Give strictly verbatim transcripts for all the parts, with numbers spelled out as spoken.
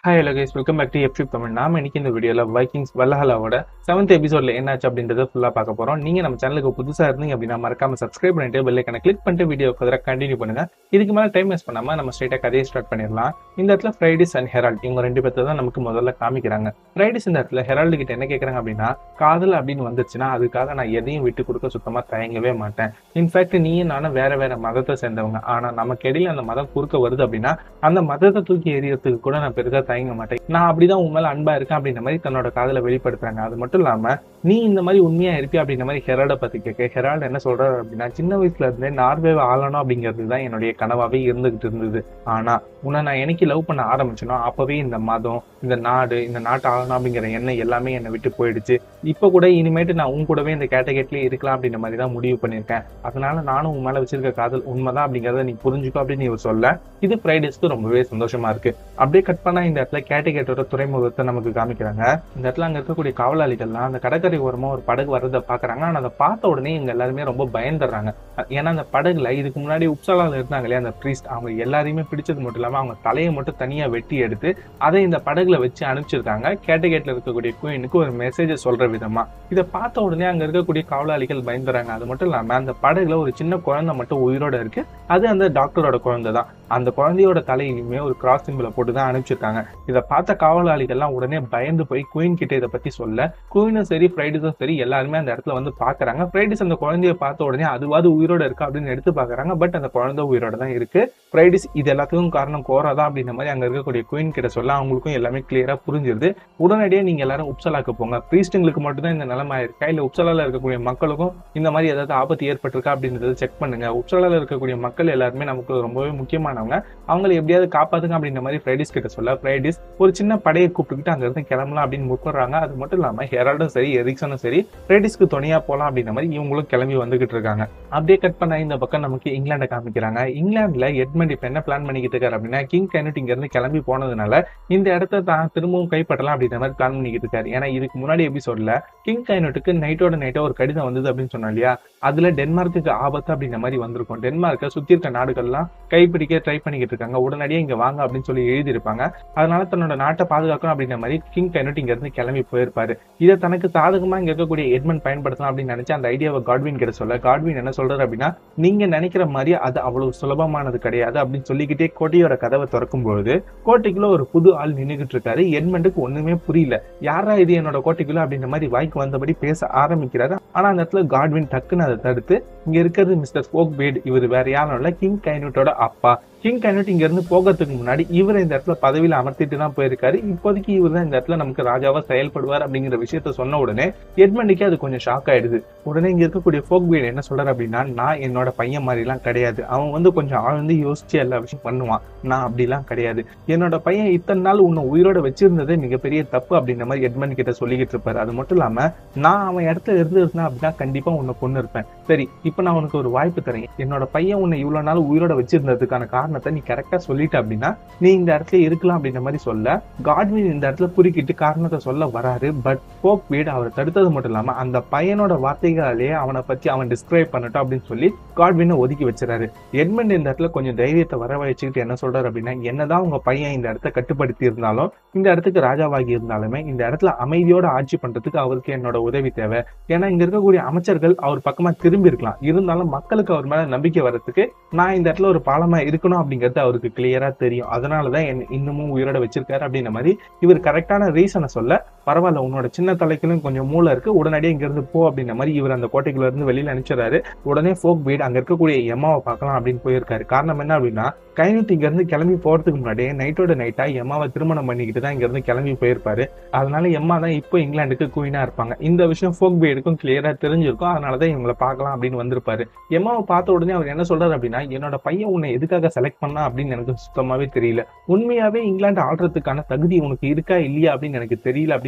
Hi hello guys, welcome back to F Tamil. நாம இன்னைக்கு இந்த வீடியோல வைக்கிங்ஸ் வல்ஹல்லாவோட செவன்த் எபிசோட்ல என்னாச்சு அப்படின்றத ஃபுல்லா பார்க்க போறோம். நீங்க நம்ம சேனலுக்கு புதுசா இருந்தீங்க அப்படின்னா மறக்காம சப்ஸ்கிரைப் பண்ணிட்டு பெல் ஐகானை கிளிக் பண்ணிட்டு வீடியோ ஃபர்தரா கண்டினியூ பண்ணுங்க. இதுக்கு மேல டைம் வேஸ்ட் பண்ணாம நம்ம ஸ்ட்ரைட்டா கதையை ஸ்டார்ட் பண்ணிடலாம். இந்த இடத்துல ஃப்ரைடிஸ் அண்ட் ஹெரால்ட் இவங்க ரெண்டு பேர்த்த தான் நமக்கு முதல்ல காமிக்கிறாங்க. ஃப்ரைடிஸ் இந்த இடத்துல ஹெரால்டு கிட்ட என்ன கேட்கறாங்க அப்படின்னா, காதல் அப்படின்னு வந்துருச்சுன்னா அதுக்காக நான் எதையும் விட்டு கொடுக்க சுத்தமா தயங்கவே மாட்டேன். இன்ஃபேக்ட் நீயும் நானும் வேற வேற மதத்தை சேர்ந்தவங்க, ஆனா நமக்கு இடையில அந்த மதம் குறுக்க வருது அப்படின்னா அந்த மதத்தை தூக்கி எறியறதுக்கு கூட நான் பெருசா தயங்க மாட்டேன். நான் அப்படிதான் உன் மேல அன்பா இருக்கேன் அப்படின்ற மாதிரி தன்னோட காதலை வெளிப்படுத்துறாங்க. அது மட்டும் இல்லாம நீ இந்த மாதிரி உண்மையா இருப்பியா அப்படின்ற மாதிரி ஹெரால்ட பத்தி கேட்க, ஹெரால்ட் என்ன சொல்றாரு அப்படின்னா, சின்ன வயசுல இருந்தே நார்வேவை ஆளணும் அப்படிங்கிறது தான் என்னுடைய கனவாவே இருந்துகிட்டு இருந்தது. ஆனா உன்னை நான் எனக்கு லவ் பண்ண ஆரம்பிச்சனோ அப்பவே இந்த மதம், இந்த நாடு, இந்த நாட்டை ஆளணும் அப்படிங்கிற எண்ணம் எல்லாமே என்னை விட்டு போயிடுச்சு. இப்ப கூட இனிமேட்டு நான் உன் கூடவே இந்த கேட்டகரியிலே இருக்கலாம் அப்படின்ற மாதிரி தான் முடிவு பண்ணிருக்கேன். அதனால நானும் உன் மேல வச்சிருக்க காதல் உண்மைதான் அப்படிங்கறத நீ புரிஞ்சுக்கோ அப்படின்னு இவர் சொல்ல, இது ஃப்ரைடேஸ்க்கு ரொம்பவே சந்தோஷமா இருக்கு. அப்படியே கட் பண்ணா இந்த இடத்துல கேட்டகேட்டோட துறைமுகத்தை நமக்கு காமிக்கிறாங்க. இந்த இடத்துல அங்க இருக்கக்கூடிய காவலாளிகள்லாம் அந்த கடற்கரை ஓரமா ஒரு படகு வர்றதை பாக்குறாங்க. ஆனா அதை பார்த்த உடனே இவங்க எல்லாருமே ரொம்ப பயந்துடுறாங்க. ஏன்னா அந்த படகுல இதுக்கு முன்னாடி உப்சலால இருந்தாங்க இல்லையா அந்த பிரீஸ்ட், அவங்க எல்லாரையுமே பிடிச்சது மட்டும் இல்லாம அவங்க தலையை மட்டும் தனியா வெட்டி எடுத்து அதை இந்த படகுல வச்சு அனுப்பிச்சிருக்காங்க கேட்டகேட்ல இருக்கக்கூடிய குயினுக்கு ஒரு மெசேஜ் சொல்ற விதமா. இதை பார்த்த உடனே அங்க இருக்கக்கூடிய காவலாளிகள் பயந்துறாங்க. அது மட்டும் இல்லாம அந்த படகுல ஒரு சின்ன குழந்தை மட்டும் உயிரோட இருக்கு. அது அந்த டாக்டரோட குழந்தை தான். அந்த குழந்தையோட தலையிலுமே ஒரு கிராஸ் சிம்பிளை போட்டுதான் அனுப்பிச்சிருக்காங்க. இதை பார்த்த காவலாளிகள்லாம் உடனே பயந்து போய் குயின் கிட்ட இதை பத்தி சொல்ல, குயினும் சரி ஃப்ரைடிஸும் சரி எல்லாருமே அந்த இடத்துல வந்து பாக்குறாங்க. ஃப்ரைடிஸ் அந்த குழந்தைய பார்த்த உடனே அதுவாது உயிரோட இருக்கா அப்படின்னு எடுத்து பாக்குறாங்க. பட் அந்த குழந்தை உயிரோட தான் இருக்கு. ஃப்ரைடிஸ் இது எல்லாத்துக்கும் காரணம் கோராதான் அப்படின்ற மாதிரி அங்க இருக்கக்கூடிய குயின் கிட்ட சொல்ல அவங்களுக்கும் எல்லாமே கிளியரா புரிஞ்சிருது. உடனடியே நீங்க எல்லாரும் உப்சலாக்கு போங்க, பிரீஸ்டுங்களுக்கு மட்டும் தான் இந்த நிலைமை இருக்கா இல்ல உப்சலால இருக்கக்கூடிய மக்களுக்கும் இந்த மாதிரி ஏதாவது ஆபத்து ஏற்பட்டிருக்கா அப்படின்றத செக் பண்ணுங்க. உப்சலால இருக்கக்கூடிய மக்கள் எல்லாருமே நமக்கு ரொம்பவே முக்கியமானவங்க, அவங்களை எப்படியாவது காப்பாத்துங்க அப்படின்ற மாதிரி ஃப்ரைடிஸ் கிட்ட சொல்ல, ஃப்ரைடிஸ் ஒரு சின்ன படையை கூப்பிட்டுக்கிட்டு அங்க இருந்து கிளம்பலாம் அப்படின்னு முற்படுறாங்க. அது மட்டும் இல்லாம ஹெரால்டும் சரி எரிக்சனும் சரி ஃப்ரைடிஸ்க்கு துணையா போலாம் அப்படின்ற மாதிரி இவங்களும் கிளம்பி வந்துகிட்டு இருக்காங்க. அப்படியே கட் பண்ண இந்த பக்கம் நமக்கு இங்கிலாண்டை காமிக்கிறாங்க. இங்கிலாந்துல எட்மண்ட் இப்ப என்ன பிளான் பண்ணிக்கிட்டு இருக்காரு அப்படின்னா, கிங் கேனட் இங்க இருந்து கிளம்பி போனதுனால இந்த இடத்த தான் திரும்பவும் கைப்பற்றலாம் அப்படின்ற மாதிரி பிளான் பண்ணிக்கிட்டு இருக்காரு. ஏன்னா இதுக்கு முன்னாடி எபிசோட்ல கிங் கேனட்டுக்கு நைட்டோட நைட்டோ ஒரு கடிதம் வந்தது அப்படின்னு சொன்னா இல்லையா, அதுல டென்மார்க்கு ஆபத்து அப்படின்ற மாதிரி வந்திருக்கும். டென்மார்க்கை சுத்தி இருக்க நாடுகள்லாம் கைப்பிடிக்க ட்ரை பண்ணிக்கிட்டு இருக்காங்க, உடனடியே இங்க வாங்க அப்படின்னு சொல்லி எழுதி இருப்பாங்க. அதனால தன்னோட நாட்டை பாதுகாக்கணும் அப்படின்ற மாதிரி கிங் கேனட் இங்க இருந்து கிளம்பி போயிருப்பாரு. இதை தனக்கு சாதகமா இங்க இருக்கக்கூடிய எட்மண்ட் பயன்படுத்தலாம் அப்படின்னு நினைச்சு அந்த ஐடியாவை காட்வின் கிட்ட சொல்ல, காட்வின் என்ன சொல்றாரு அப்படின்னா, நீங்க நினைக்கிற மாதிரி அது அவ்வளவு சுலபமானது கிடையாது அப்படின்னு சொல்லிக்கிட்டே கோட்டையோட கதவை திறக்கும் பொழுது கோட்டைக்குள்ள ஒரு புது ஆள் நின்றுகிட்டு இருக்காரு. எட்மண்டுக்கு ஒண்ணுமே புரியல, யாரா இது என்னோட கோட்டைக்குள்ள அப்படின்ற மாதிரி வாய்க்கு வந்தபடி பேச ஆரம்பிக்கிறாரு. ஆனா அந்த இடத்துல காட்வின் டக்குன்னு அதை தடுத்து, இங்க இருக்கிறது மிஸ்டர் ஸ்போக் பேட், இவர் வேற யாரும் இல்ல கிங் கைனட்டோட அப்பா. கிங் கேனட் இங்க இருந்து போகிறதுக்கு முன்னாடி இவரை இந்த இடத்துல பதவியில அமர்த்திட்டு தான் போயிருக்காரு. இப்போதைக்கு இவர் தான் இந்த இடத்துல நமக்கு ராஜாவா செயல்படுவார் அப்படிங்கிற விஷயத்த சொன்ன உடனே எட்மண்டுக்கே அது கொஞ்சம் ஷாக் ஆயிடுது. உடனே இங்க இருக்கக்கூடிய ஃபோக் பீட் என்ன சொல்றாரு அப்படின்னா, நான் என்னோட பையன் மாதிரி எல்லாம் கிடையாது, அவன் வந்து கொஞ்சம் ஆழ்ந்து யோசிச்சு எல்லா விஷயம் பண்ணுவான், நான் அப்படிலாம் கிடையாது, என்னோட பையன் இத்தனை நாள் உன்னை உயிரோட வச்சிருந்ததே மிகப்பெரிய தப்பு அப்படின்ற மாதிரி எட்மண்ட் கிட்ட சொல்லிக்கிட்டு இருப்பாரு. அது மட்டும் இல்லாம நான் அவன் இடத்துல இருந்து இருந்தா அப்படின்னா கண்டிப்பா உன்னை கொண்டு இருப்பேன். சரி இப்ப நான் உனக்கு ஒரு வாய்ப்பு தரேன், என்னோட பையன் உன்னை இவ்வளவு நாள் உயிரோட வச்சிருந்ததுக்கான காரணம் நீ கரெக்டா சொல்லிட்ட அப்படின்னா நீ இந்த இடத்துல இருக்கலாம் அப்படின்ற மாதிரி சொல்ல, காட்வின் இந்த இடத்துல குறுக்கிட்டு காரணத்தை சொல்ல வராரு. பட் ஃபோக் பீட் அவரை தடுத்தது மட்டும் இல்லாம அந்த பையனோட வார்த்தைகளாலேயே அவனை பத்தி அவன் டிஸ்கிரைப் பண்ணட்டும் அப்படின்னு சொல்லி காட்வினை ஒதுக்கி வச்சிடறாரு. எட்மண்ட் இந்த இடத்துல கொஞ்சம் தைரியத்தை வர வச்சுக்கிட்டு என்ன சொல்றாரு அப்படின்னா, என்னதான் உங்க பையன் இந்த இடத்த கட்டுப்படுத்தி இருந்தாலும், இந்த இடத்துக்கு ராஜாவாகி இருந்தாலுமே இந்த இடத்துல அமைதியோட ஆட்சி பண்றதுக்கு அவருக்கு என்னோட உதவி தேவை. ஏன்னா இங்க இருக்கக்கூடிய அமைச்சர்கள் அவர் பக்கமா திரும்பி இருக்கலாம், இருந்தாலும் மக்களுக்கு அவர் மேல நம்பிக்கை வர்றதுக்கு நான் இந்த இடத்துல ஒரு பாலமா இருக்கணும் அப்படிங்கிறது அவருக்கு கிளியரா தெரியும். அதனாலதான் என்ன இன்னமும் உயிரோட வச்சிருக்காரு அப்படின்ற மாதிரி இவர் கரெக்டான ரீசனை சொல்ல, பரவாயில்ல உன்னோட சின்ன தலைக்கும் கொஞ்சம் மூளை இருக்கு, உடனடியே இங்க இருந்து போ அப்படின்ற மாதிரி இவர் அந்த கோட்டைக்குள்ள இருந்து வெளியில அனுப்பிச்சாரு. உடனே ஃபோக் பீட் அங்க இருக்கக்கூடிய எம்மாவை பார்க்கலாம் அப்படின்னு போயிருக்காரு. காரணம் என்ன அப்படின்னா, கைனட் இங்க இருந்து கிளம்பி போறதுக்கு முன்னாடியே நைட்டோட நைட்டா எம்மாவை திருமணம் பண்ணிக்கிட்டு தான் இங்க இருந்து கிளம்பி போயிருப்பாரு. அதனால எம்மா தான் இப்போ இங்கிலாந்துக்கு குயினா இருப்பாங்க. இந்த விஷயம் ஃபோக் பீடுக்கும் கிளியரா தெரிஞ்சிருக்கும். அதனாலதான் இவங்களை பார்க்கலாம் அப்படின்னு வந்திருப்பாரு. எம்மாவை பார்த்த உடனே அவர் என்ன சொல்றாரு அப்படின்னா, என்னோட பையன் உன்னை எதுக்காக செலக்ட் பண்ணா அப்படின்னு எனக்கு சுத்தமாவே தெரியல, உண்மையாவே இங்கிலாந்து ஆடுறதுக்கான தகுதி உனக்கு இருக்கா இல்லையா அப்படின்னு எனக்கு தெரியல அப்படின்னு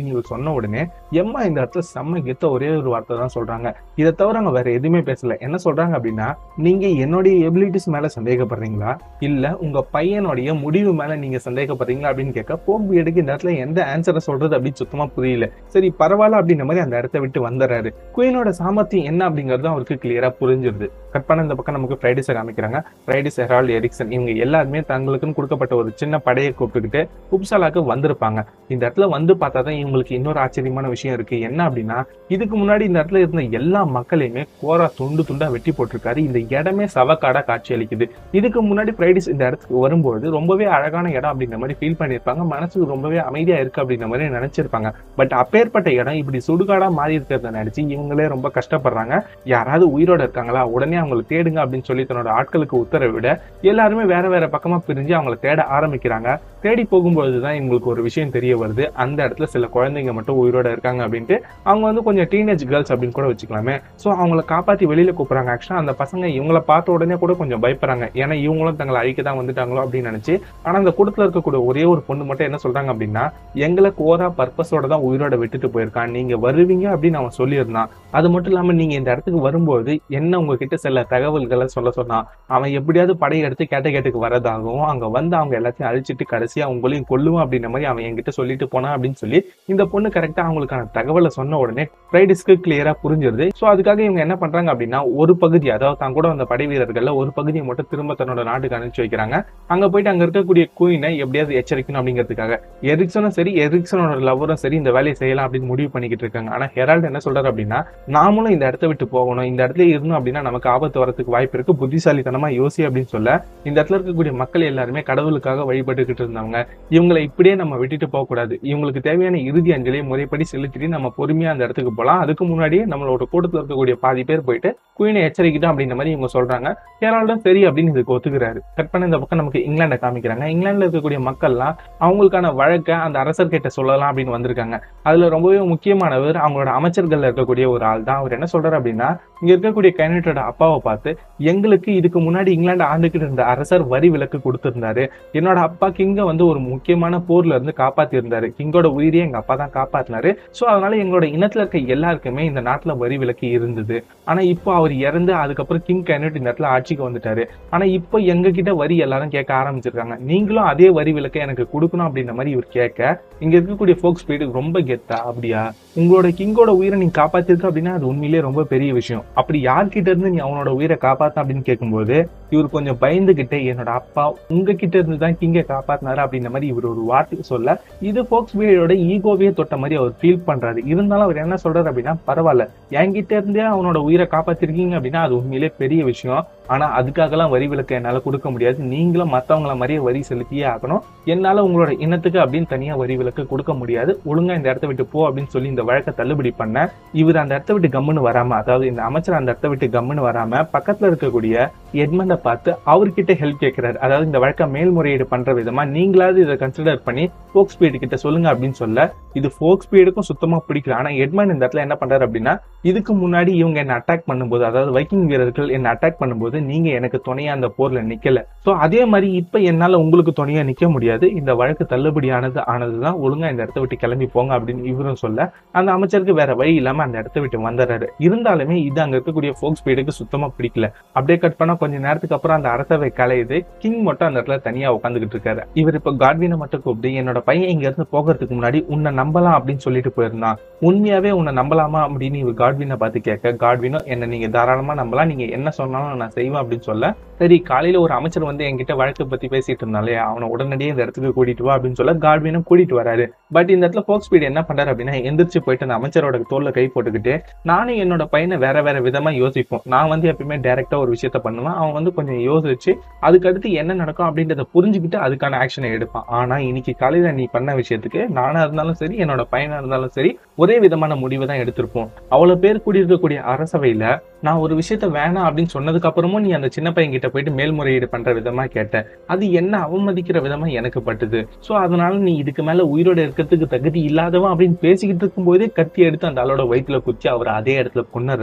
அப்படின்னு இவர் சொன்ன உடனே எம்மா இந்த இடத்துல செம்ம கெத்த ஒரே ஒரு வார்த்தை தான் சொல்றாங்க. இதை தவிர அவங்க வேற எதுவுமே பேசல. என்ன சொல்றாங்க அப்படின்னா, நீங்க என்னுடைய எபிலிட்டிஸ் மேல சந்தேகப்படுறீங்களா இல்ல உங்க பையனுடைய முடிவு மேல நீங்க சந்தேகப்படுறீங்களா அப்படின்னு கேட்க போக் பியர்டுக்கு இந்த இடத்துல எந்த ஆன்சரை சொல்றது அப்படின்னு சுத்தமா புரியல. சரி பரவாயில்ல அப்படின்ற மாதிரி அந்த இடத்த விட்டு வந்துடுறாரு. குயினோட சாமர்த்தியம் என்ன அப்படிங்கிறது அவருக்கு கிளியரா புரிஞ்சிருது. கட் பண்ண இந்த பக்கம் நமக்கு ஃப்ரைடிஸை காமிக்கிறாங்க. ஃப்ரைடிஸ், ஹெரால்ட், எரிக்சன் இவங்க எல்லாருமே தங்களுக்குன்னு கொடுக்கப்பட்ட ஒரு சின்ன படையை கூப்பிட்டுக்கிட்டு உப்சாலாக்கு வந்திருப்பாங்க. இந்த இடத்துல வந்து பார்த்தாதான் இவங்களுக்கு இன்னொரு ஆச்சரியமான விஷயம் இருக்கு. என்ன அப்படின்னா, இதுக்கு முன்னாடி இந்த இடத்துல இருந்த எல்லா மக்களையுமே கோரா துண்டு துண்டா வெட்டி போட்டிருக்காரு. இந்த இடமே சவக்காடா காட்சி அளிக்குது. இதுக்கு முன்னாடி ஃப்ரைடிஸ் இந்த இடத்துக்கு வரும்போது ரொம்பவே அழகான இடம் அப்படின்ற மாதிரி ஃபீல் பண்ணியிருப்பாங்க. மனசுக்கு ரொம்பவே அமைதியா இருக்கு அப்படின்ற மாதிரி நினைச்சிருப்பாங்க. பட் அப்பேற்பட்ட இடம் இப்படி சுடுகாடா மாறி இருக்கிறத நினைச்சு இவங்களே ரொம்ப கஷ்டப்படுறாங்க. யாராவது உயிரோட இருக்காங்களா, உடனே அவங்களை தேடுங்க அப்படின்னு சொல்லி தன்னோட ஆட்களுக்கு உத்தரவிட எல்லாருமே வேற வேற பக்கமா பிரிஞ்சு அவங்களை தேட ஆரம்பிக்கிறாங்க. தேடி போகும்போதுதான் இவங்களுக்கு ஒரு விஷயம் தெரிய வருது. அந்த இடத்துல சில குழந்தைங்க மட்டும் உயிரோட இருக்காங்க அப்படின்ட்டு. அவங்க வந்து கொஞ்சம் டீனேஜ் கேர்ள்ஸ் அப்படின்னு கூட வச்சுக்கலாமே. சோ அவங்களை காப்பாத்தி வெளியில கூப்பிடுறாங்க. ஆக்சுவலா அந்த பசங்க இவங்களை பார்த்த உடனே கூட கொஞ்சம் பயப்படுறாங்க. ஏன்னா இவங்களும் தங்களை அழிக்க தான் வந்துட்டாங்களோ அப்படின்னு நினைச்சு. ஆனா அந்த கூட்டத்துல இருக்கக்கூடிய ஒரே ஒரு பொண்ணு மட்டும் என்ன சொல்றாங்க அப்படின்னா, எங்களை கோரா பர்பஸோட தான் உயிரோட விட்டுட்டு போயிருக்கான், நீங்க வருவீங்க அப்படின்னு அவன் சொல்லியிருந்தான். அது மட்டும் இல்லாம நீங்க இந்த இடத்துக்கு வரும்போது என்ன உங்ககிட்ட சில தகவல்களை சொல்ல சொன்னான். அவன் எப்படியாவது படையை எடுத்து கேட்ட கேட்டுக்கு வரதாகவும் அங்க வந்து அவங்க எல்லாத்தையும் அழிச்சிட்டு கடைசியா உங்களையும் கொல்லுவான் அப்படின்ற மாதிரி அவன் என்கிட்ட சொல்லிட்டு போனான் அப்படின்னு சொல்லி இந்த பொண்ணு கரெக்டா அவங்களுக்கான தகவலை சொன்ன உடனே ஃப்ரைடிஸ்க்கு கிளியரா புரிஞ்சிருது. சோ அதுக்காக இவங்க என்ன பண்றாங்க அப்படின்னா, ஒரு பகுதி அதாவது தான் கூட அந்த படை வீரர்கள்ல ஒரு பகுதியை மட்டும் திரும்ப தன்னோட நாட்டுக்கு அனுப்பிச்சு வைக்கிறாங்க. அங்க போயிட்டு அங்க இருக்கக்கூடிய குயினை எப்படியாவது எச்சரிக்கணும் அப்படிங்கிறதுக்காக எரிக்சனும் சரி எரிக்சனோட லவரும் சரி இந்த வேலையை செய்யலாம் அப்படின்னு முடிவு பண்ணிக்கிட்டு இருக்காங்க. ஆனா ஹெரால்ட் என்ன சொல்றாரு அப்படின்னா, நாமளும் இந்த இடத்த விட்டு போகணும், இந்த இடத்துல இருந்தோம் அப்படின்னா நமக்கு ஆபத்து வரதுக்கு வாய்ப்பு இருக்கு, புத்திசாலித்தனமா யோசி அப்படின்னு சொல்ல இந்த இடத்துல இருக்கக்கூடிய மக்கள் எல்லாருமே கடவுளுக்காக வழிபட்டுக்கிட்டு இருந்தாங்க. இவங்களை இப்படியே நம்ம விட்டுட்டு போக கூடாது, இவங்களுக்கு தேவையான இறுதி அஞ்சலியை முறைப்படி செலுத்திட்டு நம்ம பொறுமையா அந்த இடத்துக்கு போலாம். அதுக்கு முன்னாடியே நம்மளோட கூட்டத்தில் இருக்கக்கூடிய பாதி பேர் போயிட்டு குயினை எச்சரிக்கிட்டோம் அப்படின்ற மாதிரி இவங்க சொல்றாங்க. ஹெரால்டும் சரி அப்படின்னு இதுக்கு ஒத்துக்கிறாரு. கட் பண்ண இந்த பக்கம் நமக்கு இங்கிலாண்டை காமிக்கிறாங்க. இங்கிலாந்துல இருக்கக்கூடிய மக்கள்லாம் அவங்களுக்கான வழக்கை அந்த அரசர் கிட்ட சொல்லலாம் அப்படின்னு வந்திருக்காங்க. அதுல ரொம்பவே முக்கியமானவர் அவங்களோட அமைச்சர்கள் இருக்கக்கூடிய ஒரு ஆள் தான். அவர் என்ன சொல்றாரு அப்படின்னா, இங்க இருக்கக்கூடிய கைனட்டோட அப்பாவை பார்த்து, எங்களுக்கு இதுக்கு முன்னாடி இங்கிலாந்து ஆண்டுகிட்டு இருந்த அரசர் வரி விலக்கு கொடுத்திருந்தாரு, என்னோட அப்பா கிங்க வந்து ஒரு முக்கியமான போர்ல இருந்து காப்பாத்தி இருந்தாரு, கிங்கோட உயிரியே எங்க அப்பா தான் காப்பாத்தினாரு. சோ அதனால எங்களோட இனத்துல இருக்க எல்லாருக்குமே இந்த நாட்டுல வரி விலக்கு இருந்தது. ஆனா இப்போ அவர் இறந்து அதுக்கப்புறம் கிங் கைனட் இந்த இடத்துல ஆட்சிக்கு வந்துட்டாரு. ஆனா இப்போ எங்க கிட்ட வரி எல்லாரும் கேட்க ஆரம்பிச்சிருக்காங்க, நீங்களும் அதே வரி விலக்கை எனக்கு கொடுக்கணும் அப்படின்ற மாதிரி இவர் கேட்க, இங்க இருக்கக்கூடிய ஃபோக் ஸ்பீடு ரொம்ப கெத்தா, அப்படியா உங்களோட கிங்கோட உயிரை நீங்க காப்பாத்திருக்க அப்படின்னா அது உண்மையிலேயே ரொம்ப பெரிய விஷயம், அப்படி யார்கிட்ட இருந்து நீ அவனோட உயிரை காப்பாத்த அப்படின்னு கேட்கும்போது இவர் கொஞ்சம் பயந்துகிட்டே, என்னோட அப்பா உங்ககிட்ட இருந்து தான் கிங்கை காப்பாத்தினாரு அப்படின்ற மாதிரி இவர் ஒரு வார்த்தை சொல்ல, இது ஃபோக் ஸ்பீடோட ஈகோவே தொட்ட மாதிரி அவர் ஃபீல் பண்றாரு. இருந்தாலும் அவர் என்ன சொல்றாரு அப்படின்னா, பரவாயில்ல என்கிட்ட இருந்தே அவனோட உயிரை காப்பாத்திருக்கீங்க அப்படின்னா அது உண்மையிலே பெரிய விஷயம், ஆனா அதுக்காகலாம் வரி விலக்கு என்னால கொடுக்க முடியாது, நீங்களும் மத்தவங்கள மாதிரியே வரி செலுத்தியே ஆகணும், என்னால உங்களோட இனத்துக்கு அப்படின்னு தனியா வரி விலக்கு கொடுக்க முடியாது, ஒழுங்கா இந்த இடத்த விட்டு போ அப்படின்னு சொல்லி இந்த வழக்கை தள்ளுபடி பண்ண, இவர் அந்த இடத்த விட்டு கம்முன்னு வராம, அதாவது இந்த அமைச்சர் அந்த இடத்த விட்டு கம்முன்னு வராம பக்கத்துல இருக்கக்கூடிய எட்மண்டை பார்த்து அவர்கிட்ட ஹெல்ப் கேட்கிறாரு. அதாவது இந்த வழக்கை மேல்முறையீடு பண்ற விதமா நீங்களாவது இதை கன்சிடர் பண்ணி ஃபோக் ஸ்பீடு கிட்ட சொல்லுங்க அப்படின்னு சொல்ல, இது ஃபோக் ஸ்பீடுக்கும் சுத்தமா பிடிக்கல. ஆனா எட்மண்ட் இந்த இடத்துல என்ன பண்றாரு அப்படின்னா, இதுக்கு முன்னாடி இவங்க என்ன அட்டாக் பண்ணும்போது, அதாவது வைக்கிங் வீரர்கள் என்ன அட்டாக் பண்ணும்போது நீங்க எனக்கு துணையா அந்த போர்ல நிக்கல, சோ அதே மாதிரி இப்ப என்னால உங்களுக்கு துணையா நிக்க முடியாது, இந்த வழக்கு தள்ளுபடியானது ஆனதுதான், ஒழுங்கா இந்த இடத்த விட்டு கிளம்பி போங்க அப்படின்னு இவரும் சொல்ல, அந்த அமைச்சருக்கு வேற வழி இல்லாம அந்த இடத்த விட்டு வந்துடுறாரு. இருந்தாலுமே இது அங்க இருக்கக்கூடிய ஃபோக் ஸ்பீடுக்கு சுத்தமா பிடிக்கல. அப்படியே கட் பண்ணா கொஞ்ச நேரத்துக்கு அப்புறம் அந்த அரசவை கலையுது. கிங் மட்டும் அந்த இடத்துல தனியா உட்காந்துக்கிட்டு இருக்காரு. இவர் இப்ப காட்வினை மட்டும் கூப்பிட்டு, என்னோட பையன் இங்க இருந்து போகிறதுக்கு முன்னாடி உன்னை நம்பலாம் அப்படின்னு சொல்லிட்டு போயிருந்தான், உண்மையாவே உன்னை நம்பலாமா அப்படின்னு இவர் காட்வினை பார்த்து கேட்க, காட்வினும் என்ன நீங்க தாராளமா நம்பலாம், நீங்க என்ன சொன்னாலும் நான் செய்வேன் அப்படின்னு சொல்ல, சரி காலையில ஒரு அமைச்சர் வந்து என்கிட்ட வழக்கு பத்தி பேசிட்டு இருந்தாலே அவனை உடனடியே இந்த இடத்துக்கு கூட்டிட்டு வா அப்படின்னு சொல்ல காட்வினும் கூட்டிட்டு வராரு. பட் இந்த இடத்துல ஃபோக் ஸ்பீடு என்ன பண்றாரு அப்படின்னா, எந்திரிச்சு போயிட்டு அந்த அமைச்சரோட தோல்ல கை போட்டுக்கிட்டு, நானும் என்னோட பையனை வேற வேற விதமா யோசிப்போம், நான் வந்து எப்பயுமே டைரக்டா ஒரு விஷயத்த பண்ணுவேன், அவன் வந்து கொஞ்சம் யோசிச்சு அதுக்கு அடுத்து என்ன நடக்கும் அப்படின்றத புரிஞ்சுக்கிட்டு அதுக்கான ஆக்ஷனை எடுப்பான். ஆனா இன்னைக்கு காலையில நீ பண்ண விஷயத்துக்கு நானா இருந்தாலும் சரி என்னோட பையனா இருந்தாலும் சரி ஒரே விதமான முடிவை தான் எடுத்திருப்போம். அவ்வளவு பேர் கூடியிருக்கக்கூடிய அரசவையில நான் ஒரு விஷயத்த வேணாம் அப்படின்னு சொன்னதுக்கு அப்புறமும் நீ அந்த சின்ன பையன் கிட்ட போயிட்டு மேல்முறையீடு பண்ற விதமா கேட்ட, அது என்ன அவமதிக்கிற விதமா எனக்கு பட்டுது. சோ அதனால நீ இதுக்கு மேல உயிரோட இருக்கிறதுக்கு தகுதி இல்லாதவன் அப்படின்னு பேசிக்கிட்டு இருக்கும் போதே கத்தி எடுத்து அந்த ஆளோட வயிற்றுல குச்சி அவர் அதே இடத்துல கொண்டுறாரு.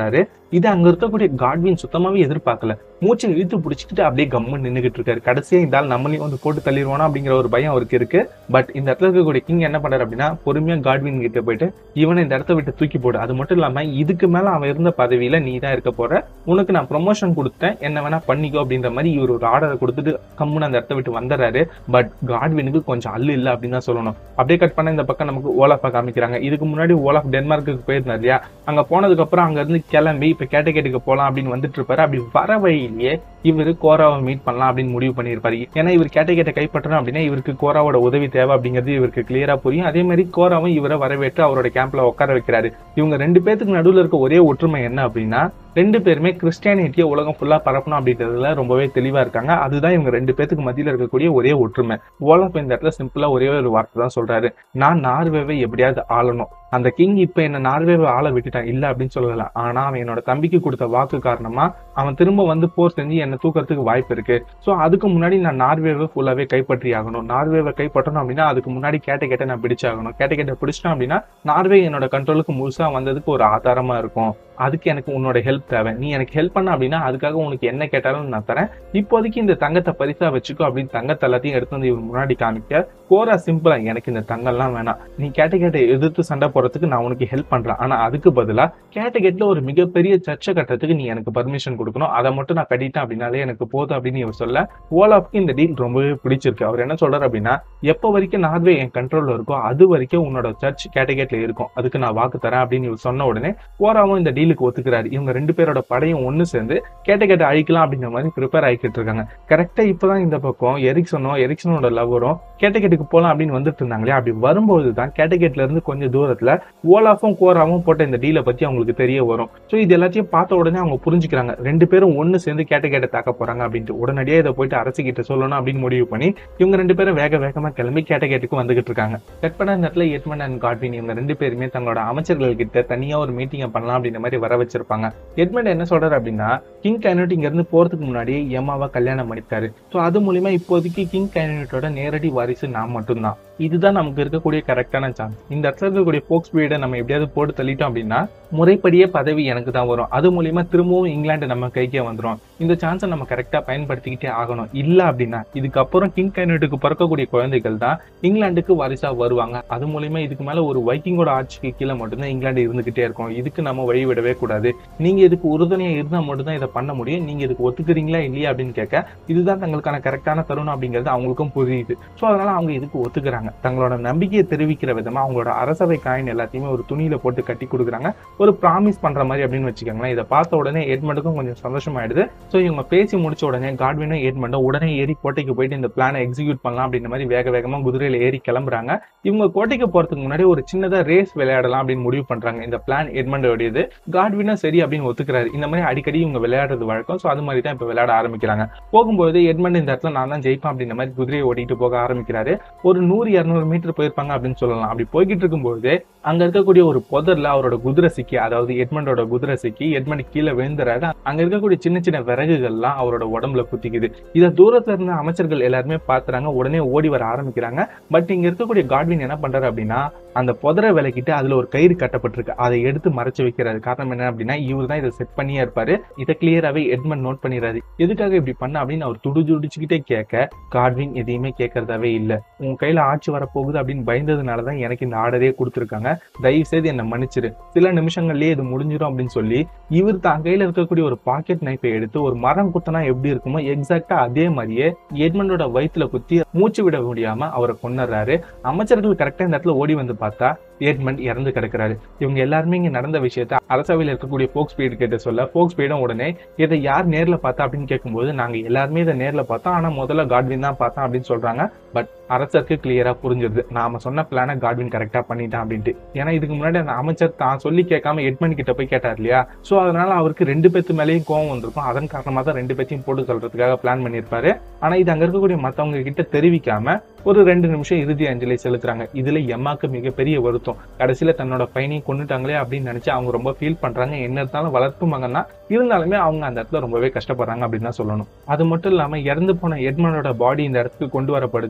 இது அங்க இருக்கக்கூடிய காட்வின் சுத்தமாவே எதிர்பார்க்கல. மூச்சை இழுத்து பிடிச்சிக்கிட்டு அப்படியே கம்மன் நின்றுகிட்டு இருக்காரு. கடைசியா இந்த ஆள் நம்மளையும் வந்து போட்டு தள்ளிடுவானா அப்படிங்கிற ஒரு பயம் அவருக்கு இருக்கு. பட் இந்த இடத்துல இருக்கக்கூடிய கிங் என்ன பண்றாரு அப்படின்னா பொறுமையா காட்வின் கிட்ட போயிட்டு இவனை இந்த இடத்த விட்டு தூக்கி போடு. அது மட்டும் இல்லாம இதுக்கு மேல அவன் இருந்த பதவியில நீ தான் இருக்க போற, உனக்கு நான் ப்ரொமோஷன் கொடுத்தேன், என்ன வேணா பண்ணிக்கோ அப்படின்ற மாதிரி இவர் ஒரு ஆர்டரை கொடுத்துட்டு கம்முன்னு அந்த இடத்த விட்டு வந்துடுறாரு. பட் காட்வினுக்கு கொஞ்சம் அல்லு இல்லை அப்படின்னு தான் சொல்லணும். அப்படியே கட் பண்ண இந்த பக்கம் நமக்கு ஓலாஃபை காமிக்கிறாங்க. இதுக்கு முன்னாடி ஓலாஃப் டென்மார்க்கு போயிருந்தார் இல்லையா, அங்க போனதுக்கு அப்புறம் அங்க இருந்து கிளம்பி இப்ப கேட்டகேட்டுக்கு போலாம் அப்படின்னு வந்துட்டு இருப்பாரு. அப்படி வர வழியிலேயே இவரு கோராவை மீட் பண்ணலாம் அப்படின்னு முடிவு பண்ணியிருப்பாரு. ஏன்னா இவர் கேட்டகேட்டை கைப்பற்றணும் அப்படின்னா இவருக்கு கோராவோட உதவி தேவை அப்படிங்கிறது இவருக்கு கிளியரா புரியும். அதே மாதிரி கோராவும் இவரை வரவேற்று அவரோட கேம்ப்ல உட்கார வைக்கிறாரு. இவங்க ரெண்டு பேத்துக்கு நடுவில் இருக்க ஒரே ஒற்றுமை என்ன அப்படின்னா ரெண்டு பேருமே கிறிஸ்டியானிட்டியை உலகம் ஃபுல்லா பரப்பணும் அப்படின்றதுல ரொம்பவே தெளிவா இருக்காங்க. அதுதான் இவங்க ரெண்டு பேத்துக்கு மத்தியில இருக்கக்கூடிய ஒரே ஒற்றுமை. ஓலாஃப் இந்த இடத்துல சிம்பிளா ஒரே ஒரு வார்த்தை தான் சொல்றாரு, நான் நார்வேவை எப்படியாவது ஆளணும். அந்த கிங் இப்ப என்ன நார்வேவை ஆள விட்டுட்டான் இல்ல அப்படின்னு சொல்லல, ஆனா அவன் என்னோட தம்பிக்கு கொடுத்த வாக்கு காரணமா அவன் திரும்ப வந்து போர் செஞ்சு என்ன தூக்கறதுக்கு வாய்ப்பு இருக்கு. சோ அதுக்கு முன்னாடி நான் நார்வேவை ஃபுல்லாவே கைப்பற்றி ஆகணும். நார்வேவை கைப்பற்றணும் அப்படின்னா அதுக்கு முன்னாடி கேட்ட கேட்ட நான் பிடிச்சாகணும். கேட்ட கேட்ட பிடிச்சிட்டோம் அப்படின்னா நார்வே என்னோட கண்ட்ரோலுக்கு முழுசா வந்ததுக்கு ஒரு ஆதாரமா இருக்கும். அதுக்கு எனக்கு உன்னோட ஹெல்ப் தேவை. நீ எனக்கு ஹெல்ப் பண்ண அப்படின்னா அதுக்காக உனக்கு என்ன கேட்டாலும் நான் தரேன். இப்போதைக்கு இந்த தங்கத்தை பரிசா வச்சுக்கோ அப்படின்னு தங்கத்தை எல்லாத்தையும் எடுத்து வந்து இவர் முன்னாடி காமிக்க கோரா சிம்பிளா எனக்கு இந்த தங்கம்லாம் வேணாம், நீ கேட்ட கேட்ட எதிர்த்து சண்டை போறதுக்கு நான் உனக்கு ஹெல்ப் பண்றேன், ஆனா அதுக்கு பதிலா கேட்டகேட்ல ஒரு மிகப்பெரிய சர்ச்சை கட்டுறதுக்கு நீ எனக்கு பர்மிஷன் கொடுக்கணும், அதை மட்டும் நான் கட்டிட்டேன் அப்படின்னாலே எனக்கு போதும் அப்படின்னு இவர் சொல்ல ஓலாஃப்க்கு இந்த டீல் ரொம்பவே பிடிச்சிருக்கு. அவர் என்ன சொல்றாரு அப்படின்னா எப்ப வரைக்கும் நார்வே என் கண்ட்ரோல்ல இருக்கோ அது வரைக்கும் உன்னோட சர்ச் கேட்டகேட்ல இருக்கும், அதுக்கு நான் வாக்கு தரேன் அப்படின்னு இவர் சொன்ன உடனே கோராவும் இந்த டீலுக்கு ஒத்துக்கிறாரு. இவங்க ரெண்டு பேரோட படையும் ஒண்ணு சேர்ந்து கேட்டகேட்டை அழிக்கலாம் அப்படின்ற மாதிரி ப்ரிப்பேர் ஆகிட்டு இருக்காங்க. கரெக்டா இப்பதான் இந்த பக்கம் எரிக்சனும் எரிக்சனோட லவரும் கேட்டகேட்டுக்கு போலாம் அப்படின்னு வந்துட்டு இருந்தாங்களே, அப்படி வரும்போதுதான் கேட்டகேட்ல இருந்து கொஞ்சம் தூரத்துல ஓலாஃபும் கோராவும் போட்ட இந்த டீலை பத்தி அவங்களுக்கு தெரிய வரும். சோ இது எல்லாத்தையும் பார்த்த உடனே அவங்க புரிஞ்சுக்கிறாங்க ரெண்டு பேரும் ஒண்ணு சேர்ந்து கேட்டகேட்டை தாக்க போறாங்க அப்படின்ட்டு. உடனடியே இதை போயிட்டு அரசுகிட்ட சொல்லணும் அப்படின்னு முடிவு பண்ணி இவங்க ரெண்டு பேரும் வேக வேகமா கிளம்பி கேட்டகேட்டுக்கு வந்துகிட்டு இருக்காங்க. கட் பண்ண நேரத்துல எட்மண்ட் அண்ட் காட்வின் இவங்க ரெண்டு பேருமே தங்களோட அமைச்சர்கள் கிட்ட தனியா ஒரு மீட்டிங் பண்ணலாம் அப்படின்ற மாதிரி வர வச்சிருப்பாங்க. எட்மண்ட் என்ன சொல்றாரு அப்படின்னா கிங் கைனட் இங்க இருந்து போறதுக்கு முன்னாடி எம்மாவை கல்யாணம் பண்ணிட்டாரு. சோ அது மூலியமா இப்போதைக்கு கிங் கைனட்டோட நேரடி வாரிசு நான் மட்டும்தான். இதுதான் நமக்கு இருக்கக்கூடிய கரெக்டான சான்ஸ். இந்த இடத்துல இருக்கக்கூடிய போக்ஸ் பீரியட நம்ம எப்படியாவது போட்டு தள்ளிட்டோம் அப்படின்னா முறைப்படியே பதவி எனக்கு தான் வரும். அது மூலியமா திரும்பவும் இங்கிலாந்து நம்ம கைக்கே வந்துடும். இந்த சான்ஸை நம்ம கரெக்டா பயன்படுத்திக்கிட்டே ஆகணும். இல்ல அப்படின்னா இதுக்கப்புறம் கிங் கைனட்டுக்கு பிறக்கக்கூடிய குழந்தைகள் தான் இங்கிலாந்துக்கு வாரிசா வருவாங்க. அது மூலியமா இதுக்கு மேல ஒரு வைக்கிங்கோட ஆட்சிக்கு கீழே மட்டும்தான் இங்கிலாந்து இருந்துகிட்டே இருக்கும். இதுக்கு நம்ம வழி விடவே கூடாது. நீங்க இதுக்கு உறுதுணையா இருந்தா மட்டும்தான் இதை பண்ண முடியும். நீங்க இதுக்கு ஒத்துக்கிறீங்களா இல்லையா அப்படின்னு கேட்க இதுதான் தங்களுக்கான கரெக்டான தருணம் அப்படிங்கிறது அவங்களுக்கும் புரியுது. சோ அதனால அவங்க இதுக்கு ஒத்துக்கிறாங்க. தங்களோட நம்பிக்கையை தெரிவிக்கிற விதமா அவங்களோட அரசவை காயின் எல்லாத்தையுமே ஒரு துணியில போட்டு கட்டி கொடுக்குறாங்க. ஒரு ப்ராமிஸ் பண்ற மாதிரி அப்படின்னு வச்சுக்கோங்களேன். இதை பார்த்த உடனே எட்மண்டுக்கும் கொஞ்சம் சந்தோஷமாயிடுது. சோ இவங்க பேசி முடிச்ச உடனே காட்வினும் எட்மண்டும் உடனே ஏறி கோட்டைக்கு போயிட்டு இந்த பிளானை எக்ஸிக்யூட் பண்ணலாம் அப்படின்ற மாதிரி வேக வேகமா குதிரையில ஏறி கிளம்புறாங்க. இவங்க கோட்டைக்கு போறதுக்கு முன்னாடி ஒரு சின்னதா ரேஸ் விளையாடலாம் அப்படின்னு முடிவு பண்றாங்க. இந்த பிளான் எட்மண்டோடையது. காட்வினும் சரி அப்படின்னு ஒத்துக்கிறாரு. இந்த மாதிரி அடிக்கடி இவங்க விளையாடுறது வழக்கம். சோ அது மாதிரி தான் இப்ப விளையாட ஆரம்பிக்கிறாங்க. போகும்போது எட்மண்ட் இந்த இடத்துல நான் தான் ஜெயிப்பேன் அப்படின்ற மாதிரி குதிரையை ஓட்டிட்டு போக ஆரம்பிக்கிறாரு. ஒரு நூறு இருநூறு மீட்டர் போயிருப்பாங்க அப்படின்னு சொல்லலாம். அப்படி போய்கிட்டு இருக்கும்போது அங்க இருக்கக்கூடிய ஒரு புதர்ல அவரோட குதிரை சிக்கி, அதாவது எட்மண்டோட குதிரை சிக்கி எட்மண்ட் கீழே விழுந்துறாரு. அங்க இருக்கக்கூடிய சின்ன சின்ன விறகுகள்லாம் அவரோட உடம்புல குத்திக்குது. இதை தூரத்துல இருந்த அமைச்சர்கள் எல்லாருமே பாத்துறாங்க. உடனே ஓடி வர ஆரம்பிக்கிறாங்க. பட் இங்க இருக்கக்கூடிய காட்வின் என்ன பண்றாரு அப்படின்னா அந்த புதரை விலக்கிட்டு அதுல ஒரு கயிறு கட்டப்பட்டிருக்கு, அதை எடுத்து மறைச்சு வைக்கிறாரு. காரணம் என்ன அப்படின்னா இவர் தான் இதை செட் பண்ணியே இருப்பாரு. இதை கிளியராவே எட்மண்ட் நோட் பண்ணிடுறாரு. எதுக்காக இப்படி பண்ண அப்படின்னு அவர் துடு துடிச்சுக்கிட்டே கேட்க காட்வின் எதையுமே கேட்கறதாவே இல்ல. உன் கையில ஆட்சி வரப்போகுது அப்படின்னு பயந்ததுனாலதான் எனக்கு இந்த ஆர்டரே கொடுத்துருக்காங்க, தயவு செய்து என்ன மன்னிச்சிரு, சில நிமிஷங்கள்லயே இது முடிஞ்சிடும் அப்படின்னு சொல்லி இவர் தான் கையில இருக்கக்கூடிய ஒரு பாக்கெட் நைஃபை எடுத்து ஒரு மரம் குத்தனா எப்படி இருக்குமோ எக்ஸாக்டா அதே மாதிரியே எட்மண்டோட வயிற்றுல குத்தி மூச்சு விட முடியாம அவரை கொண்டுறாரு. அமைச்சர்கள் கரெக்டா இந்த இடத்துல ஓடி வந்து பார்த்தா எட்மண்ட் இறந்து கிடக்கிறாரு. இவங்க எல்லாருமே இங்க நடந்த விஷயத்த அரசவையில் இருக்கக்கூடிய போக்ஸ் பீரியட் கிட்ட சொல்ல போக்ஸ் பீரியடும் உடனே இதை யார் நேர்ல பார்த்தா அப்படின்னு கேட்கும்போது நாங்க எல்லாருமே இதை நேர்ல பார்த்தோம், ஆனா முதல்ல காட்வின் தான் பார்த்தோம் அப்படின்னு சொல்றாங்க. பட் அரசருக்கு கிளியரா புரிஞ்சிருது நாம சொன்ன பிளான காட்வின் கரெக்டா பண்ணிட்டான் அப்படின்ட்டு. ஏன்னா இதுக்கு முன்னாடி அந்த அமைச்சர் தான் சொல்லி கேட்காம எட்மண்ட் கிட்ட போய் கேட்டார் இல்லையா, சோ அதனால அவருக்கு ரெண்டு பேத்து மேலேயும் கோவம் வந்திருக்கும். அதன் காரணமா தான் ரெண்டு பேத்தையும் போட்டு சொல்றதுக்காக பிளான் பண்ணிருப்பாரு. ஆனா இது அங்க இருக்கக்கூடிய மத்தவங்க கிட்ட தெரிவிக்காம ஒரு ரெண்டு நிமிஷம் இறுதி அஞ்சலி செலுத்துறாங்க. இதுல எம்மாக்கு மிகப்பெரிய வருத்தம், கடைசியில தன்னோட பையனையும் கொண்டுட்டாங்களே அப்படின்னு நினைச்சு அவங்க ரொம்ப ஃபீல் பண்றாங்க. என்ன இருந்தாலும் வளர்ப்பு மகன்னா இருந்தாலுமே அவங்க அந்த இடத்துல ரொம்பவே கஷ்டப்படுறாங்க அப்படின்னு தான் சொல்லணும். அது மட்டும் இல்லாம இறந்து போன எட்மண்டோட பாடி இந்த இடத்துக்கு கொண்டு வரப்படுது.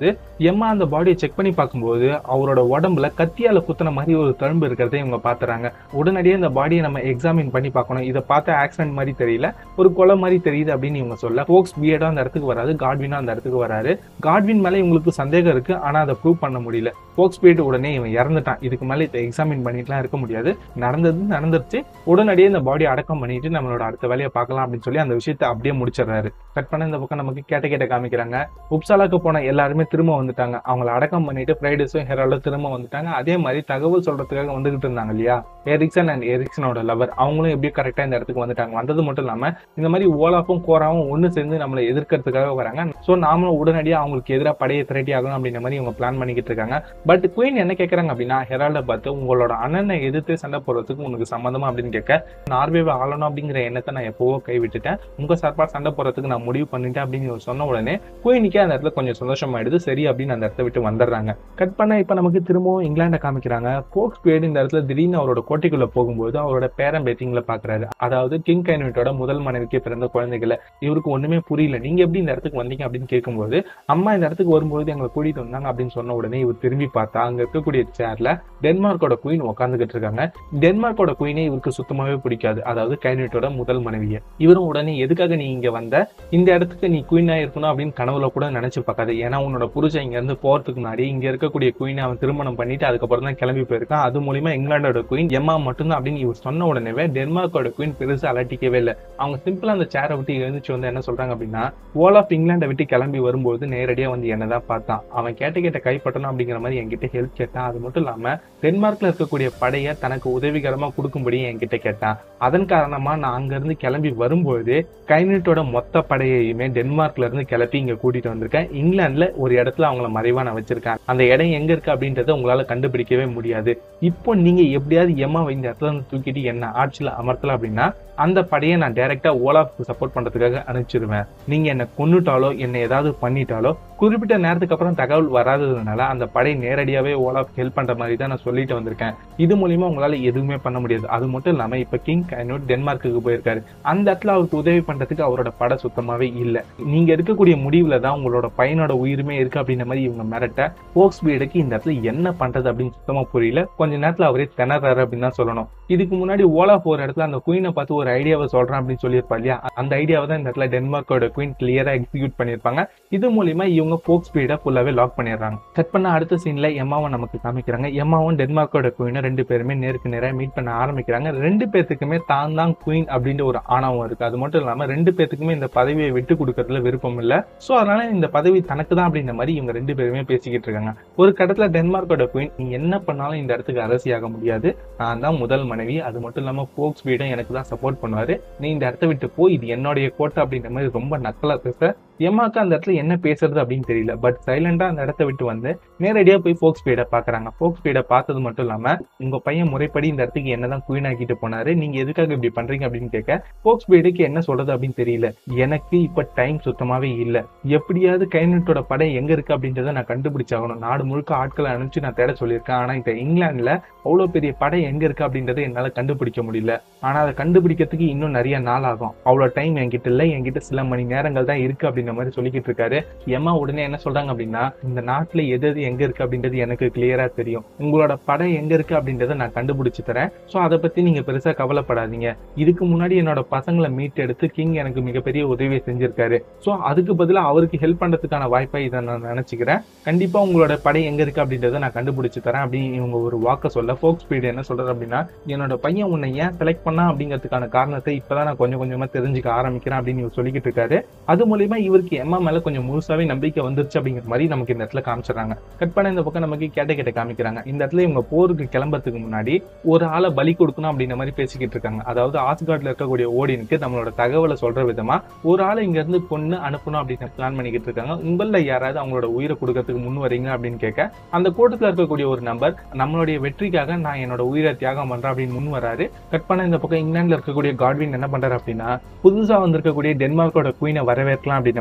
எம்மா அந்த பாடியை செக் பண்ணி பார்க்கும்போது அவரோட உடம்புல கத்தியால குத்துன மாதிரி ஒரு தழும்பு இருக்கிறத இவங்க பாத்துறாங்க. உடனடியே இந்த பாடியை நம்ம எக்ஸாமின் பண்ணி பார்க்கணும். இதை பார்த்த ஆக்சிடென்ட் மாதிரி தெரியல, ஒரு கொலை மாதிரி தெரியுது அப்படின்னு இவங்க சொல்ல ஃபோக்ஸ் பியர்டா அந்த இடத்துக்கு வராது, காட்வினா அந்த இடத்துக்கு வராரு. காட்வின் மேல இவங்களுக்கு சந்தேகம் இருக்கு, ஆனா அதை ப்ரூவ் பண்ண முடியல. ஃபோக்ஸ் பியர்டு உடனே இவன் இறந்துட்டான், இதுக்கு மேல இதை எக்ஸாமின் பண்ணிட்டுலாம் இருக்க முடியாது, நடந்தது நடந்துருச்சு, உடனடியே இந்த பாடி அடக்கம் பண்ணிட்டு நம்மளோட அடுத்த வேலையை பார்க்கலாம் அப்படின்னு சொல்லி அந்த விஷயத்தை அப்படியே முடிச்சிடறாரு. கட் பண்ண இந்த பக்கம் நமக்கு கேட்ட கேட்ட காமிக்கிறாங்க. உப்சாலாக்கு போன எல்லாருமே திரும்ப வந்துட்டாங்க. அவங்களை அடக்கம் பண்ணிட்டு ஃப்ரைடேஸும் ஹெரால்டும் திரும்ப வந்துட்டாங்க. அதே மாதிரி தகவல் சொல்றதுக்காக வந்துகிட்டு இருந்தாங்க இல்லையா எரிக்சன் அண்ட் எரிக்சனோட லவர், அவங்களும் எப்படியும் கரெக்டா இந்த இடத்துக்கு வந்துட்டாங்க. வந்தது மட்டும் இல்லாம இந்த மாதிரி ஓலாஃபும் கோராவும் ஒன்னு சேர்ந்து நம்மளை எதிர்க்கிறதுக்காக வராங்க. சோ நாமளும் உடனடியா அவங்களுக்கு எதிராக படையை திரட்டி ஆகணும் அப்படின்ற மாதிரி இவங்க பிளான் பண்ணிக்கிட்டு இருக்காங்க. பட் குயின் என்ன கேட்கறாங்க அப்படின்னா, ஹெரால்ட பார்த்து உங்களோட அண்ணனை எதிர்த்து சண்டை போடுறதுக்கு உனக்கு சம்மந்தமா அப்படின்னு கேட்க, நார்வேவை ஆளணும் அப்படிங்கிற எண்ணத்தை நான் எப்பவோ கைவிட்டுட்டேன், உங்க சார்பா சண்டை போடுறதுக்கு நான் முடிவு பண்ணிட்டேன் அப்படின்னு சொன்ன உடனே குயினிக்கே அந்த இடத்துல கொஞ்சம் சந்தோஷமாயிடுது. சரி அப்படின்னு அந்த இடத்த விட்டு வந்துடுறாங்க. கட் பண்ண இப்ப நமக்கு திரும்பவும் இங்கிலாண்டை காமிக்கிறாங்க. ஃபோக்ஸ் பியர்டு இந்த இடத்துல திடீர்னு அவரோட கோட்டைக்குள்ள போகும்போது அவரோட பேரன் பேட்டிங்ல பாக்குறாரு. அதாவது கிங் கைனட்டோட முதல் மனைவிக்கு பிறந்த குழந்தைகளை. இவருக்கு ஒண்ணுமே புரியல, நீங்க எப்படி இந்த இடத்துக்கு வந்தீங்க அப்படின்னு கேட்கும்போது, அம்மா இந்த இடத்துக்கு வரும்போது எங்களை கூட்டிட்டு வந்தாங்க அப்படின்னு சொன்ன உடனே இவர் திரும்பி பார்த்தா அங்க இருக்கக்கூடிய சேர்ல டென்மார்க்கோட குயின் உட்காந்துக்கிட்டு இருக்காங்க. டென்மார்க்கோட குயினே இவருக்கு சுத்தமாவே பிடிக்காது, அதாவது கைனட்டோட முதல் மனைவிய. இவரும் உடனே எதுக்காக நீ இங்க வந்த, இந்த இடத்துக்கு நீ குயினா இருக்கணும் அப்படின்னு கனவுல கூட நினைச்சு பார்க்காது. ஏன்னா உன்னோட புருஷன் இங்க இருந்து போறதுக்கு முன்னாடி இங்க இருக்கக்கூடிய குயினை அவன் திருமணம் பண்ணிட்டு அதுக்கப்புறம் தான் கிளம்பி போயிருக்கான். அது மூலியமா இங்கிலாண்டோட குயின் எம்மா மட்டும்தான் அப்படின்னு இவர் சொன்ன உடனே டென்மார்க்கோட குயின் பெருசா அலட்டிக்கவே இல்லை. அவங்க சிம்பிளா அந்த சேரை விட்டு எழுந்துச்சு வந்து என்ன சொல்றாங்க அப்படின்னா, ஓலாஃப் இங்கிலாண்டை விட்டு கிளம்பி வரும்போது நேரடியா வந்து என்னதான் பார்த்தான், அவன் கேட்ட கேட்ட கைப்பற்றணும் அப்படிங்கிற மாதிரி என்கிட்ட ஹெல்ப் கேட்டான். அது மட்டும் இல்லாம டென்மார்க்ல இருக்கக்கூடிய படையை தனக்கு உதவிகரமா கொடுக்கும்படி என்கிட்ட கேட்டான். அதன் காரணமா நான் அங்க இருந்து கிளம்பி வரும்போது கைனட்டோட மொத்த படையையுமே டென்மார்க்ல இருந்து கிளப்பி இங்க கூட்டிட்டு வந்திருக்கேன். இங்கிலாந்துல ஒரு இடத்துல அவங்கள மறைவா நான் வச்சிருக்கேன். அந்த இடம் எங்க இருக்கு அப்படின்றத உங்களால கண்டுபிடிக்கவே முடியாது. இப்போ நீங்க எப்படியாவது எம்மா இந்த இடத்துல இருந்து தூக்கிட்டு என்ன ஆட்சியில அமர்த்தல அப்படின்னா அந்த படையை நான் டைரக்டா ஓலாஃப்க்கு சப்போர்ட் பண்றதுக்காக அனுப்பிச்சிருவேன். நீங்க என்ன கொன்னுட்டாலோ என்ன ஏதாவது பண்ணிட்டாலோ குறிப்பிட்ட நேரத்துக்கு அப்புறம் தகவல் வராததுனால அந்த படை நேரடியாவே ஓலாஃப் ஹெல்ப் பண்ற மாதிரி தான் நான் சொல்லிட்டு வந்திருக்கேன். இது மூலியமா உங்களால எதுவுமே பண்ண முடியாது. அது மட்டும் இல்லாம இப்ப கிங் கைனோட் டென்மார்க்கு போயிருக்காரு. அந்த இடத்துல அவருக்கு உதவி பண்றதுக்கு அவரோட படை சுத்தமாவே இல்ல. நீங்க எடுக்கக்கூடிய முடிவுல தான் உங்களோட பையனோட உயிருமே இருக்கு அப்படின்ற மாதிரி இவங்க மிரட்ட ஃபோக்ஸ் பியர்டுக்கு இந்த இடத்துல என்ன பண்றது அப்படின்னு சுத்தமா புரியல. கொஞ்ச நேரத்துல அவரே திணறாரு அப்படின்னு தான் சொல்லணும். இதுக்கு முன்னாடி ஓலாஃப் ஒரு இடத்துல அந்த குயினை பார்த்து ஒரு ஐடியாவை சொல்றேன் அப்படின்னு சொல்லியிருப்பா இல்லையா, அந்த ஐடியாவை தான் இந்த இடத்துல டென்மார்க்கோட குயின் கிளியரா எக்ஸிக்யூட் பண்ணிருப்பாங்க. இது மூலியமா இவங்க ஃபோக்ஸ் பியர்டை ஃபுல்லாவே லாக் பண்ணிடுறாங்க. கட் பண்ண அடுத்த சீன்ல எம்மாவை நமக்கு காமிக்கிறாங்க. எம்மாவும் டென்மார்க்கோட குயினும் ரெண்டு பேருமே நேருக்கு நேரா மீட் பண்ண ஆரம்பிக்கிறாங்க. ரெண்டு பேத்துக்குமே தான் தான் குயின் அப்படின்ற ஒரு ஆணவம் இருக்கு. அது மட்டும் இல்லாம ரெண்டு பேத்துக்குமே இந்த பதவியை விட்டு கொடுக்கறதுல விருப்பம் இல்ல. சோ அதனால இந்த பதவி தனக்கு தான் அப்படின்ற மாதிரி இவங்க ரெண்டு பேருமே பேசிக்கிட்டு இருக்காங்க. ஒரு கட்டத்துல டென்மார்க்கோட குயின், நீ என்ன பண்ணாலும் இந்த இடத்துக்கு அரசியாக முடியாது, நான் தான் முதல் மனைவி, அது மட்டும் இல்லாம ஃபோக்ஸ் பியர்டும் எனக்கு தான் சப்போர்ட் பண்ணுவாரு, நீ இந்த இடத்த விட்டு போய், இது என்னுடைய கோட்டை அப்படின்ற மாதிரி ரொம்ப நக்கலா பேச எம்மாக்கு அந்த இடத்துல என்ன பேசுறது அப்படின்னு தெரியல. பட் சைலண்டா அந்த இடத்த விட்டு வந்து நேரடியா போய் ஃபோக்ஸ் பியர்டை பாக்குறாங்க. ஃபோக்ஸ் பியர்டை பார்த்தது மட்டும் இல்லாம, உங்க பையன் முறைப்படி இந்த இடத்துக்கு என்னதான் குயின் ஆக்கிட்டு போனாரு, நீங்க எதுக்காக இப்படி பண்றீங்க அப்படின்னு கேட்க ஃபோக்ஸ் பியர்டுக்கு என்ன சொல்றது அப்படின்னு தெரியல. எனக்கு இப்ப டைம் சுத்தமாவே இல்ல, எப்படியாவது கைனட்டோட படை எங்க இருக்கு அப்படின்றத நான் கண்டுபிடிச்சாகணும். நாடு முழுக்க ஆட்களை அனுப்பிச்சு நான் தேட சொல்லியிருக்கேன். ஆனா இந்த இங்கிலாந்துல அவ்வளவு பெரிய படை எங்க இருக்கு அப்படின்றத என்னால கண்டுபிடிக்க முடியல. ஆனா அதை கண்டுபிடிக்கிறதுக்கு இன்னும் நிறைய நாள் ஆகும். அவ்வளவு டைம் என்கிட்ட இல்ல, என்கிட்ட சில மணி நேரங்கள் தான் இருக்கு அப்படின்ற மாதிரி சொல்லிக்கிட்டு இருக்காரு. எம்மா உடனே என்ன சொல்றாங்க அப்படின்னா, இந்த நாட்டுல எது எது எங்க இருக்கு அப்படின்றது எனக்கு கிளியரா தெரியும், உங்களோட படை எங்க இருக்கு அப்படின்றத நான் கண்டுபிடிச்சு தரேன். சோ அதை பத்தி நீங்க பெருசா கவலைப்படாதீங்க. இதுக்கு முன்னாடி என்னோட பசங்களை மீட் எடுத்து கிங் எனக்கு மிகப்பெரிய உதவியை செஞ்சிருக்காரு. சோ அதுக்கு பதிலா அவருக்கு ஹெல்ப் பண்றதுக்கான வாய்ப்பை இதை நான் நினைச்சுக்கிறேன். கண்டிப்பா உங்களோட படை எங்க இருக்கு அப்படின்றத நான் கண்டுபிடிச்சு தரேன் அப்படின்னு இவங்க ஒரு வாக்க சொல்ல ஃபோக்ஸ் பியர்டு என்ன சொல்றாரு அப்படின்னா, என்னோட பையன் உன்னை ஏன் செலக்ட் பண்ணா அப்படிங்கிறதுக்கான காரணத்தை இப்பதான் நான் கொஞ்சம் கொஞ்சமா தெரிஞ்சுக்க ஆரம்பிக்கிறேன் அப்படின்னு இவர் சொல்லிக்கிட்டு இருக்காரு. அது மூலியமா இவருக்கு எம்மா மேல கொஞ்சம் முழுசாவே நம்பிக்கை வந்துருச்சு அப்படிங்கிற மாதிரி நமக்கு இந்த இடத்துல காமிச்சிடறாங்க. கட் பண்ண இந்த பக்கம் நமக்கு கேட்ட கேட்ட காமிக்கிறாங்க. இந்த இடத்துல இவங்க போருக்கு கிளம்புறதுக்கு முன்னாடி ஒரு ஆளை பலி கொடுக்கணும் அப்படின்ற மாதிரி பேசிக்கிட்டு இருக்காங்க. அதாவது ஆஸ்கார்ட்ல இருக்கக்கூடிய ஓடினுக்கு நம்மளோட தகவலை சொல்ற விதமா ஒரு ஆளை இங்க இருந்து பொண்ணு அனுப்பணும் அப்படின்னு பிளான் பண்ணிக்கிட்டு இருக்காங்க. உங்கள யாராவது அவங்களோட உயிரை கொடுக்கறதுக்கு முன் வரீங்க அப்படின்னு கேட்க, அந்த கூட்டத்துல இருக்கக்கூடிய ஒரு நம்பர் நம்மளுடைய வெற்றிக்காக நான் என்னோட உயிரை தியாகம் பண்றேன் அப்படின்னு முன் வராரு. கட் பண்ண இந்த பக்கம் இங்கிலாந்துல இருக்கக்கூடிய காட்வின் என்ன பண்றாரு அப்படின்னா, புதுசா வந்திருக்கக்கூடிய டென்மார்க்கோட குயினை வரவேற்கலாம் அப்படின்ற மாதிரி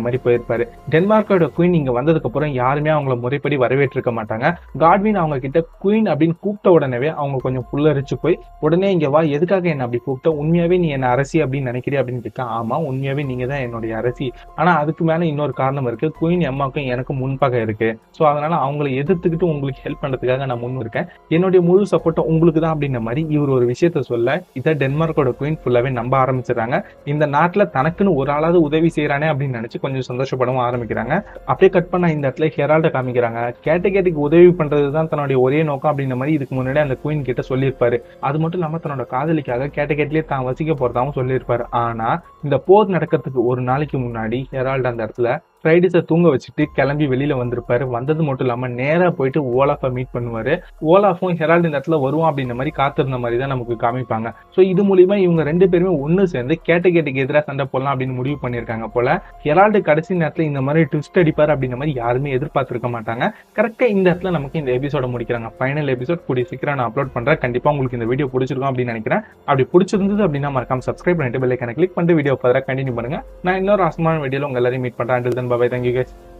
மாதிரி போயிருப்பாரு. டென்மார்க்கோட குயின் இங்க வந்ததுக்கு அப்புறம் யாருமே அவங்கள முறைப்படி வரவேற்றிருக்க மாட்டாங்க. காட்வின் அவங்க கிட்ட குயின் அப்படின்னு கூப்பிட்ட உடனே அவங்க கொஞ்சம் புல்லரிச்சு போய், உடனே இங்க வா, எதுக்காக என்ன அப்படி கூப்பிட்ட, உண்மையாவே நீ என்ன அரசி அப்படின்னு நினைக்கிறீ அப்படின்னு கேட்க, ஆமா உண்மையாவே நீங்க தான் என்னுடைய அரசி, ஆனா அதுக்கு மேல இன்னொரு காரணம் இருக்கு, குயின் எம்மாவுக்கும் எனக்கும் முன்பகை இருக்கு, சோ அதனால அவங்களை எதிர்த்துக்கிட்டு உங்களுக்கு ஹெல்ப் பண்றதுக்காக நான் முன் இருக்கேன், என்னுடைய முழு சப்போர்ட்டும் உங்களுக்கு தான் அப்படின்ற மாதிரி இவர் ஒரு விஷயத்த சொல்ல, இதை டென்மார்க்கோட குயின் ஃபுல்லாவே நம்ப ஆரம்பிச்சிடறாங்க. இந்த நாட்டுல தனக்குன்னு ஒரு ஆளாவது உதவி செய்யறானே அப்படின்னு நினைச்சு கொஞ்சம் சந்தோஷப்படவும் ஆரம்பிக்கிறாங்க. அப்படியே கட் பண்ண இந்த இடத்துல ஹெரால்ட காமிக்கிறாங்க. கேட்டகேட்டிக்கு உதவி பண்றதுதான் தன்னுடைய ஒரே நோக்கம் அப்படின்ற மாதிரி இதுக்கு முன்னாடி அந்த குயின் கிட்ட சொல்லியிருப்பாரு. அது மட்டும் இல்லாம தன்னோட காதலிக்காக கேட்டகேட்லயே தான் வசிக்க போறதாவும் சொல்லியிருப்பாரு. ஆனா இந்த போர் நடக்கிறதுக்கு ஒரு நாளைக்கு முன்னாடி ஹெரால்ட் அந்த இடத்துல ஃப்ரைடிஸை தூங்க வச்சுட்டு கிளம்பி வெளியில வந்திருப்பாரு. வந்தது மட்டும் இல்லாம நேரா போயிட்டு ஓலாஃபை மீட் பண்ணுவாரு. ஓலாஃபும் ஹெரால்ட் இந்த இடத்துல வருவான் அப்படின்ற மாதிரி காத்திருந்த மாதிரி தான் நமக்கு காமிப்பாங்க. சோ இது மூலியமா இவங்க ரெண்டு பேருமே ஒண்ணு சேர்ந்து கேட்டகேட்டுக்கு எதிராக சண்டை போடலாம் அப்படின்னு முடிவு பண்ணிருக்காங்க போல. ஹெரால்டு கடைசி நேரத்துல இந்த மாதிரி ட்விஸ்ட் அடிப்பாரு அப்படின்ற மாதிரி யாருமே எதிர்பார்த்திருக்க மாட்டாங்க. கரெக்டா இந்த இடத்துல நமக்கு இந்த எபிசோட முடிக்கிறாங்க. ஃபைனல் எபிசோட் கூடிய சீக்கிரம் நான் அப்லோட் பண்றேன். கண்டிப்பா உங்களுக்கு இந்த வீடியோ பிடிச்சிருக்கும் அப்படின்னு நினைக்கிறேன். அப்படி பிடிச்சிருந்தது அப்படின்னா மறக்காம சப்ஸ்கிரைப் பண்ணிட்டு பெல் ஐகானை கிளிக் பண்ணிட்டு வீடியோ ஃபர்தரா கண்டினியூ பண்ணுங்க. நான் இன்னொரு அவசரமான வீடியோல உங்க எல்லாரையும் மீட் பண்றேன். Until then, bye bye. Thank you guys.